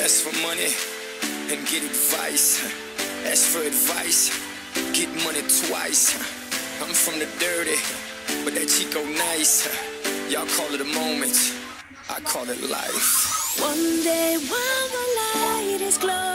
Ask for money and get advice. Ask for advice, get money twice. I'm from the dirty, but that Chico nice. Y'all call it a moment, I call it life. One day while the light is glowing,